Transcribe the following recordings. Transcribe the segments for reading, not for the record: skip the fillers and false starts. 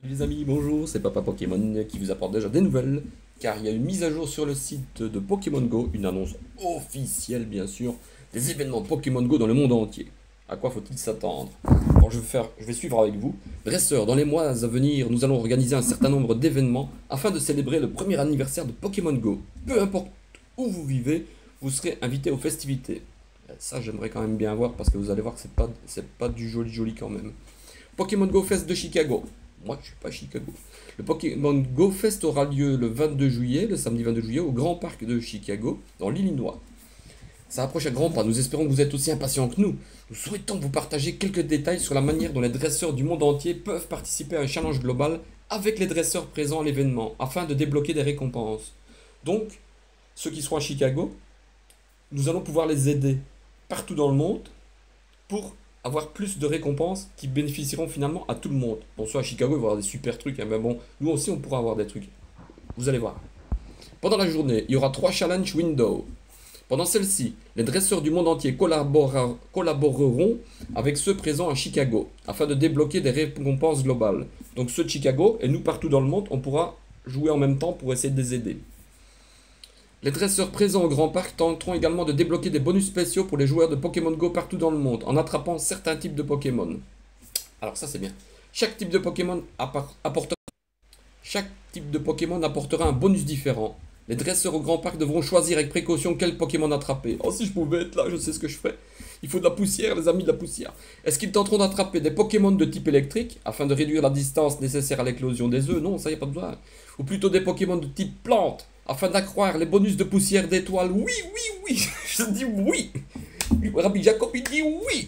Les amis, bonjour, c'est Papa Pokémon qui vous apporte déjà des nouvelles, car il y a une mise à jour sur le site de Pokémon Go, une annonce officielle bien sûr, des événements Pokémon Go dans le monde entier. À quoi faut-il s'attendre? Alors je vais suivre avec vous. Dresseur, dans les mois à venir, nous allons organiser un certain nombre d'événements afin de célébrer le premier anniversaire de Pokémon Go. Peu importe où vous vivez, vous serez invité aux festivités. Ça, j'aimerais quand même bien voir parce que vous allez voir que c'est pas du joli joli quand même. Pokémon Go Fest de Chicago. Moi, je suis pas à Chicago. Le Pokémon Go Fest aura lieu le 22 juillet, le samedi 22 juillet, au Grand Parc de Chicago, dans l'Illinois. Ça approche à grands pas. Nous espérons que vous êtes aussi impatients que nous. Nous souhaitons vous partager quelques détails sur la manière dont les dresseurs du monde entier peuvent participer à un challenge global avec les dresseurs présents à l'événement, afin de débloquer des récompenses. Donc, ceux qui seront à Chicago, nous allons pouvoir les aider partout dans le monde pour avoir plus de récompenses qui bénéficieront finalement à tout le monde. Bon, soit à Chicago, il va y avoir des super trucs, hein, mais bon, nous aussi, on pourra avoir des trucs. Vous allez voir. Pendant la journée, il y aura 3 challenges window. Pendant celle-ci, les dresseurs du monde entier collaboreront avec ceux présents à Chicago afin de débloquer des récompenses globales. Donc ceux de Chicago et nous partout dans le monde, on pourra jouer en même temps pour essayer de les aider. Les dresseurs présents au Grand Parc tenteront également de débloquer des bonus spéciaux pour les joueurs de Pokémon Go partout dans le monde en attrapant certains types de Pokémon. Alors ça c'est bien. Chaque type de Pokémon apportera Chaque type de Pokémon apportera un bonus différent. Les dresseurs au Grand Parc devront choisir avec précaution quel Pokémon attraper. Oh, si je pouvais être là, je sais ce que je ferais. Il faut de la poussière, les amis, de la poussière. Est-ce qu'ils tenteront d'attraper des Pokémon de type électrique afin de réduire la distance nécessaire à l'éclosion des œufs? Non, ça y a pas besoin. Ou plutôt des Pokémon de type plante afin d'accroître les bonus de poussière d'étoiles? Oui, oui, oui. Je dis oui. Rabbi Jacob, il dit oui.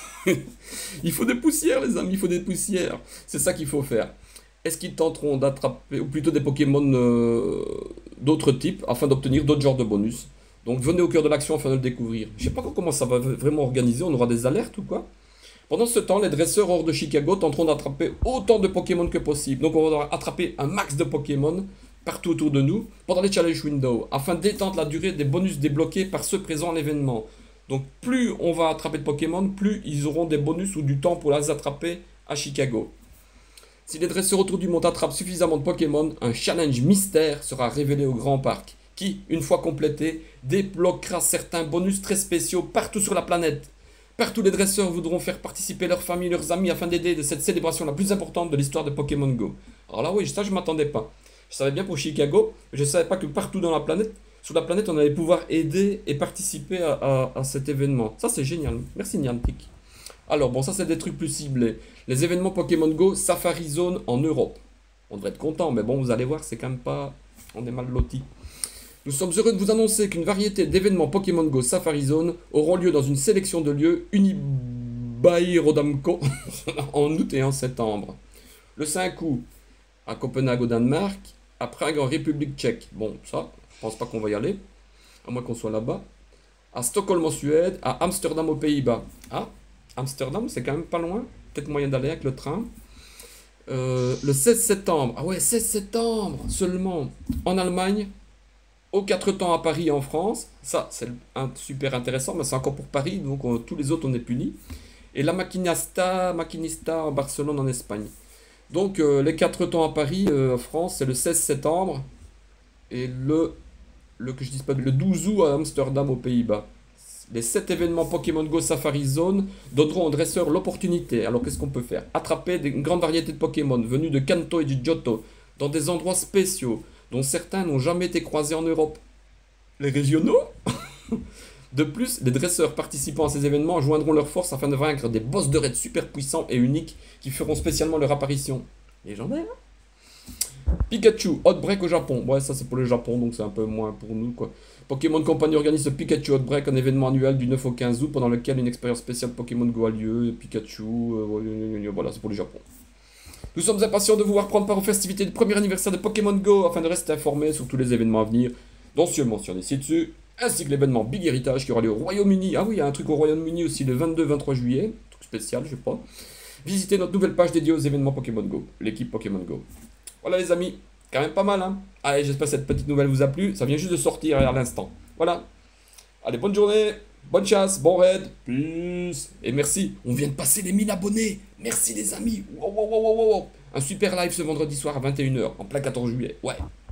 Il faut des poussières, les amis, il faut des poussières. C'est ça qu'il faut faire. Est-ce qu'ils tenteront d'attraper, ou plutôt des Pokémon d'autres types, afin d'obtenir d'autres genres de bonus? Donc venez au cœur de l'action afin de le découvrir. Je sais pas comment ça va vraiment organiser, on aura des alertes ou quoi? Pendant ce temps, les dresseurs hors de Chicago tenteront d'attraper autant de Pokémon que possible. Donc on va attraper un max de Pokémon partout autour de nous pendant les challenge windows, afin d'étendre la durée des bonus débloqués par ceux présents à l'événement. Donc plus on va attraper de Pokémon, plus ils auront des bonus ou du temps pour les attraper à Chicago. Si les dresseurs autour du monde attrapent suffisamment de Pokémon, un challenge mystère sera révélé au Grand Parc, qui, une fois complété, débloquera certains bonus très spéciaux partout sur la planète. Partout, les dresseurs voudront faire participer leurs familles, leurs amis, afin d'aider de cette célébration la plus importante de l'histoire de Pokémon Go. Alors là, oui, ça, je m'attendais pas. Je savais bien pour Chicago, mais je ne savais pas que partout dans la planète, sur la planète, on allait pouvoir aider et participer à cet événement. Ça, c'est génial. Merci, Niantic. Alors, bon, ça, c'est des trucs plus ciblés. Les événements Pokémon Go Safari Zone en Europe. On devrait être content, mais bon, vous allez voir, c'est quand même pas... On est mal lotis. Nous sommes heureux de vous annoncer qu'une variété d'événements Pokémon Go Safari Zone auront lieu dans une sélection de lieux Unibail-Rodamco en août et en septembre. Le 5 août, à Copenhague au Danemark, à Prague en République tchèque. Bon, ça, je pense pas qu'on va y aller, à moins qu'on soit là-bas. À Stockholm en Suède, à Amsterdam aux Pays-Bas. Ah, Amsterdam, c'est quand même pas loin. Peut-être moyen d'aller avec le train. Le 16 septembre. Ah ouais, 16 septembre seulement. En Allemagne. Aux 4 temps à Paris en France. Ça, c'est super intéressant. Mais c'est encore pour Paris. Donc tous les autres, on est punis. Et la Maquinista en Barcelone en Espagne. Donc les 4 temps à Paris en France, c'est le 16 septembre. Et que je dise pas, le 12 août à Amsterdam aux Pays-Bas. Les 7 événements Pokémon Go Safari Zone donneront aux dresseurs l'opportunité. Alors qu'est-ce qu'on peut faire? Attraper une grande variété de Pokémon venus de Kanto et du Johto dans des endroits spéciaux dont certains n'ont jamais été croisés en Europe. Les régionaux? De plus, les dresseurs participant à ces événements joindront leurs forces afin de vaincre des boss de raid super puissants et uniques qui feront spécialement leur apparition. Légendaire, hein? Pikachu, Outbreak au Japon. Ouais, ça c'est pour le Japon, donc c'est un peu moins pour nous, quoi. Pokémon Company organise le Pikachu Outbreak, un événement annuel du 9 au 15 août, pendant lequel une expérience spéciale Pokémon Go a lieu. Pikachu, voilà, c'est pour le Japon. Nous sommes impatients de vous voir prendre part aux festivités du premier anniversaire de Pokémon Go, afin de rester informés sur tous les événements à venir, dont ceux mentionnés ci-dessus, ainsi que l'événement Big Heritage qui aura lieu au Royaume-Uni. Ah oui, il y a un truc au Royaume-Uni aussi le 22-23 juillet, truc spécial, je sais pas. Visitez notre nouvelle page dédiée aux événements Pokémon Go, l'équipe Pokémon Go. Voilà les amis, quand même pas mal, hein. Allez, j'espère que cette petite nouvelle vous a plu. Ça vient juste de sortir à l'instant. Voilà. Allez, bonne journée, bonne chasse, bon raid, peace. Et merci, on vient de passer les 1000 abonnés. Merci les amis. Wow, wow, wow, wow, wow. Un super live ce vendredi soir à 21 h, en plein 14 juillet. Ouais.